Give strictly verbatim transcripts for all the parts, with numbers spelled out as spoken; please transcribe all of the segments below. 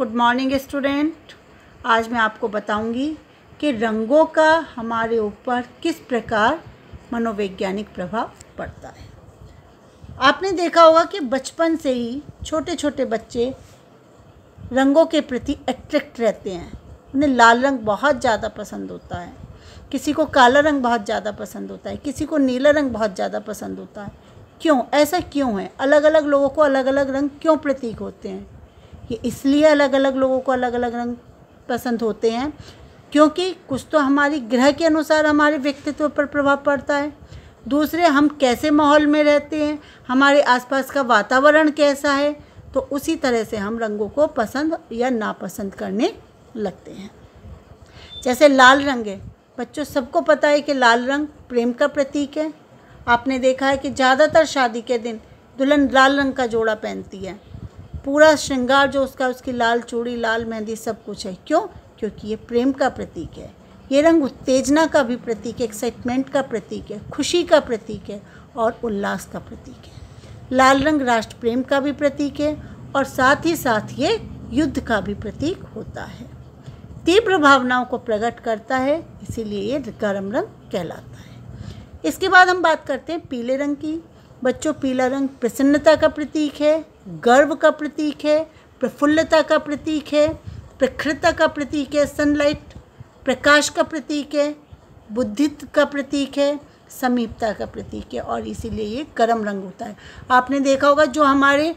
Good morning student. आज मैं आपको बताऊंगी कि रंगों का हमारे ऊपर किस प्रकार मनोवैज्ञानिक प्रभाव पड़ता है। आपने देखा होगा कि बचपन से ही छोटे छोटे बच्चे रंगों के प्रति अट्रैक्ट रहते हैं। उन्हें लाल रंग बहुत ज़्यादा पसंद होता है, किसी को काला रंग बहुत ज़्यादा पसंद होता है, किसी को नीला रंग बहुत ज़्यादा पसंद होता है। क्यों ऐसा क्यों है? अलग अलग लोगों को अलग अलग रंग क्यों प्रतीक होते हैं? ये इसलिए अलग अलग लोगों को अलग अलग रंग पसंद होते हैं क्योंकि कुछ तो हमारी ग्रह के अनुसार हमारे व्यक्तित्व पर प्रभाव पड़ता है, दूसरे हम कैसे माहौल में रहते हैं, हमारे आसपास का वातावरण कैसा है, तो उसी तरह से हम रंगों को पसंद या नापसंद करने लगते हैं। जैसे लाल रंग है, बच्चों सबको पता है कि लाल रंग प्रेम का प्रतीक है। आपने देखा है कि ज़्यादातर शादी के दिन दुल्हन लाल रंग का जोड़ा पहनती है, पूरा श्रृंगार जो उसका उसकी लाल चूड़ी, लाल मेहंदी सब कुछ है। क्यों? क्योंकि ये प्रेम का प्रतीक है। ये रंग उत्तेजना का भी प्रतीक है, एक्साइटमेंट का प्रतीक है, खुशी का प्रतीक है और उल्लास का प्रतीक है। लाल रंग राष्ट्र प्रेम का भी प्रतीक है और साथ ही साथ ये युद्ध का भी प्रतीक होता है, तीव्र भावनाओं को प्रकट करता है, इसीलिए ये गर्म रंग कहलाता है। इसके बाद हम बात करते हैं पीले रंग की। बच्चों पीला रंग प्रसन्नता का प्रतीक है, गर्व का प्रतीक है, प्रफुल्लता का प्रतीक है, प्रखरता का प्रतीक है, सनलाइट प्रकाश का प्रतीक है, बुद्धित्व का प्रतीक है, समीपता का प्रतीक है और इसीलिए ये गर्म रंग होता है। आपने देखा होगा जो हमारे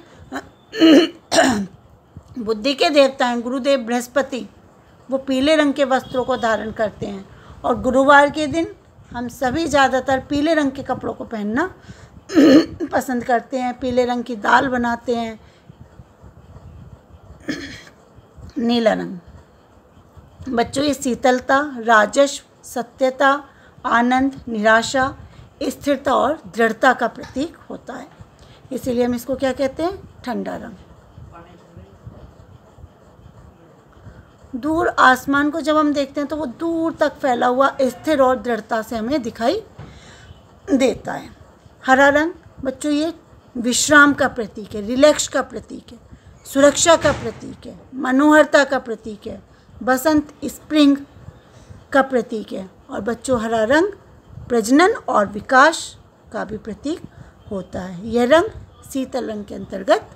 बुद्धि के देवता हैं गुरुदेव बृहस्पति, वो पीले रंग के वस्त्रों को धारण करते हैं और गुरुवार के दिन हम सभी ज़्यादातर पीले रंग के कपड़ों को पहनना पसंद करते हैं। पीले रंग की दाल बनाते हैं। नीला रंग बच्चों ये शीतलता, राजस्व, सत्यता, आनंद, निराशा, स्थिरता और दृढ़ता का प्रतीक होता है, इसीलिए हम इसको क्या कहते हैं? ठंडा रंग। दूर आसमान को जब हम देखते हैं तो वो दूर तक फैला हुआ स्थिर और दृढ़ता से हमें दिखाई देता है। हरा रंग बच्चों ये विश्राम का प्रतीक है, रिलैक्स का प्रतीक है, सुरक्षा का प्रतीक है, मनोहरता का प्रतीक है, बसंत स्प्रिंग का प्रतीक है और बच्चों हरा रंग प्रजनन और विकास का भी प्रतीक होता है। यह रंग शीतल रंग के अंतर्गत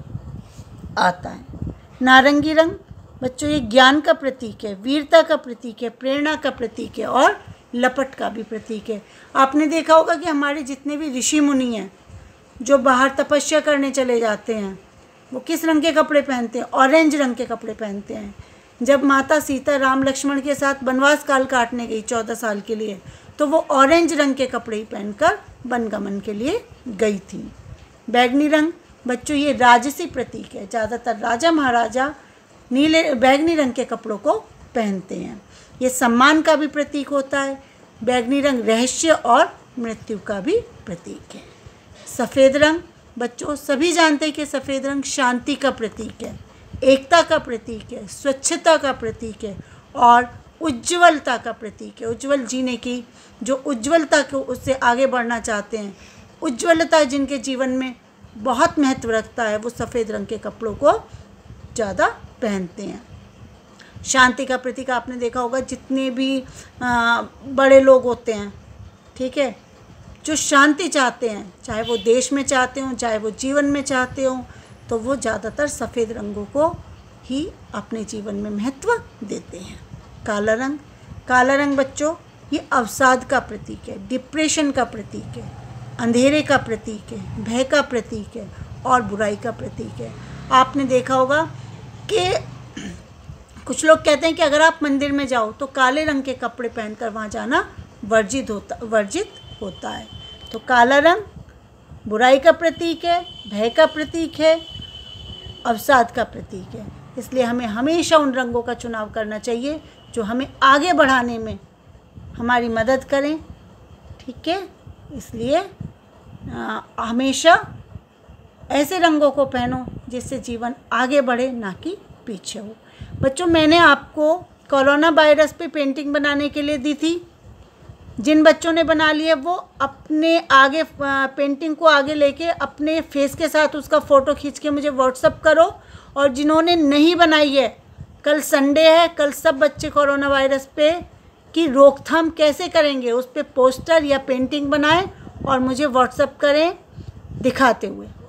आता है। नारंगी रंग बच्चों ये ज्ञान का प्रतीक है, वीरता का प्रतीक है, प्रेरणा का प्रतीक है और लपट का भी प्रतीक है। आपने देखा होगा कि हमारे जितने भी ऋषि मुनि हैं जो बाहर तपस्या करने चले जाते हैं वो किस रंग के कपड़े पहनते हैं? ऑरेंज रंग के कपड़े पहनते हैं। जब माता सीता राम लक्ष्मण के साथ वनवास काल काटने गई चौदह साल के लिए तो वो ऑरेंज रंग के कपड़े ही पहनकर वनगमन के लिए गई थी। बैगनी रंग बच्चों ये राजसी प्रतीक है, ज़्यादातर राजा महाराजा नीले बैगनी रंग के कपड़ों को पहनते हैं। ये सम्मान का भी प्रतीक होता है। बैगनी रंग रहस्य और मृत्यु का भी प्रतीक है। सफ़ेद रंग बच्चों सभी जानते हैं कि सफ़ेद रंग शांति का प्रतीक है, एकता का प्रतीक है, स्वच्छता का प्रतीक है और उज्ज्वलता का प्रतीक है। उज्ज्वल जीने की जो उज्ज्वलता को उससे आगे बढ़ना चाहते हैं, उज्ज्वलता जिनके जीवन में बहुत महत्व रखता है, वो सफ़ेद रंग के कपड़ों को ज़्यादा पहनते हैं। शांति का प्रतीक आपने देखा होगा जितने भी आ, बड़े लोग होते हैं, ठीक है, जो शांति चाहते हैं, चाहे वो देश में चाहते हों, चाहे वो जीवन में चाहते हों, तो वो ज़्यादातर सफ़ेद रंगों को ही अपने जीवन में महत्व देते हैं। काला रंग काला रंग बच्चों ये अवसाद का प्रतीक है, डिप्रेशन का प्रतीक है, अंधेरे का प्रतीक है, भय का प्रतीक है और बुराई का प्रतीक है। आपने देखा होगा कि कुछ लोग कहते हैं कि अगर आप मंदिर में जाओ तो काले रंग के कपड़े पहनकर वहाँ जाना वर्जित होता वर्जित होता है। तो काला रंग बुराई का प्रतीक है, भय का प्रतीक है, अवसाद का प्रतीक है, इसलिए हमें हमेशा उन रंगों का चुनाव करना चाहिए जो हमें आगे बढ़ाने में हमारी मदद करें, ठीक है। इसलिए आ, हमेशा ऐसे रंगों को पहनो जिससे जीवन आगे बढ़े, ना कि पीछे हो। बच्चों मैंने आपको कोरोना वायरस पे पेंटिंग बनाने के लिए दी थी। जिन बच्चों ने बना लिया वो अपने आगे पेंटिंग को आगे लेके अपने फेस के साथ उसका फ़ोटो खींच के मुझे व्हाट्सअप करो, और जिन्होंने नहीं बनाई है कल संडे है, कल सब बच्चे कोरोना वायरस पे की रोकथाम कैसे करेंगे उस पे पोस्टर या पेंटिंग बनाएं और मुझे व्हाट्सएप करें दिखाते हुए।